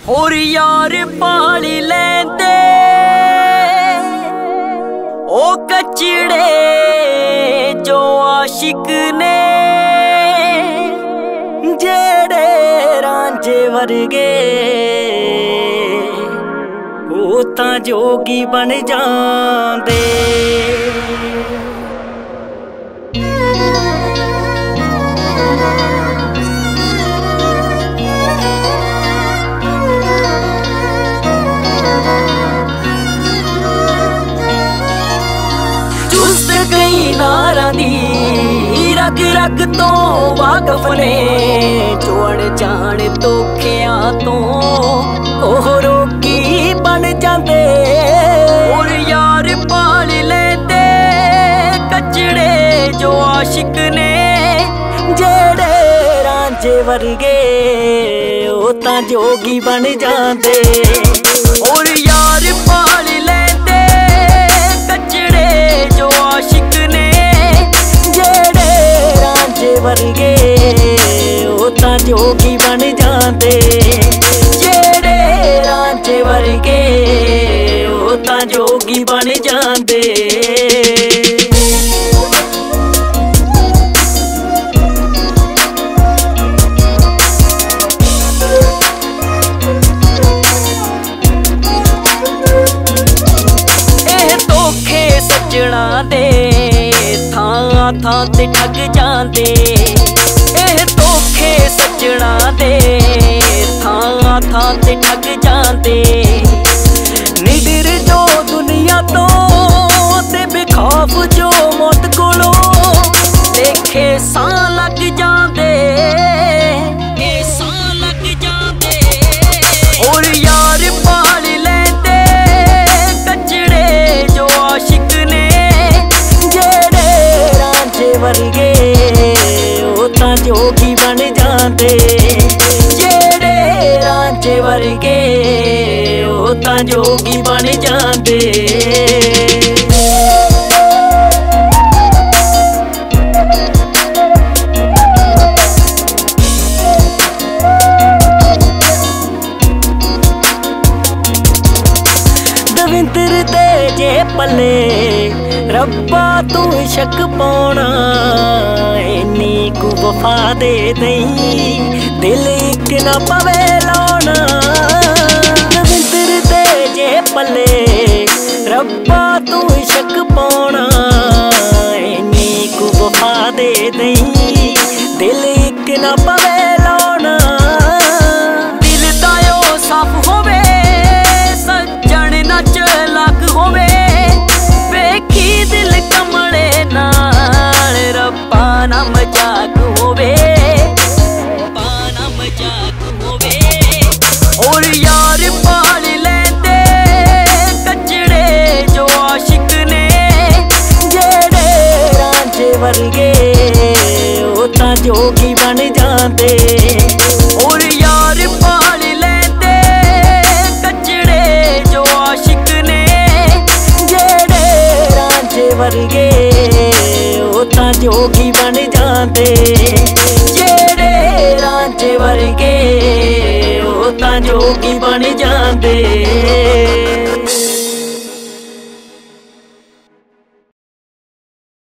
और यार पाली लेंदे ओ कचड़े जो आशिक ने जेड़े रांझे वर्गे ओ तां जोगी बन जांदे। नारा दी रग रग तो वाकफ ने चोड़ जान तो खिया तो ओह रोकी बन जाते। और यार पाल लेंदे कचड़े जो आशिक ने जेड़े रांझे वर्गे ओ तां जोगी बन जाते। और यार पाल लेंदे कचड़े जो आशिक ने जेड़े रांझे वर्गे ओ तां जोगी बन जाते। जेड़े रांझे वर्गे ओ तां जोगी बन जाते। सजना दे थां थां ते ठग जांदे। एह धोखे सजना दे थां थां ते ठग जांदे। निडर जो दुनिया तो ते बेखौफ जो मौत कोलों लेखे सां लग जांदे। सां लग जांदे। और यार पाल लेंदे कचड़े जो आशिक ने जेड़े रांझे वर्गे ओ तां जोगी बन जाते। जेड़े रांझे वर्गे ओ तां जोगी बन जाते। दविंदर दे जे पले रब्बा तू शक पाउणा इन्नी कु वफा दे दई दिल इक ना पवे लाउणा। दविंदर दे जे पले रब्बा तू शक पाउणा इन्नी कु वफा दे दई दिल इक ना पवे लाउणा। दिल दा ओ साफ होवे सज्जन ना चलाक होवे वेखी दिल कमले नाल रब्बा ना मजाक होवे। मजाक होवे। और यार पाल लेंदे कचड़े जो आशिक ने जेड़े रांझे वर्गे ओ तां जोगी बन जाते। और यार पाल लेंदे कचड़े जो आशिक ने जेड़े रांझे वर्गे ओ तां जोगी बन जाते। जेड़े रांझे वर्गे ओ तां जोगी बन जाते।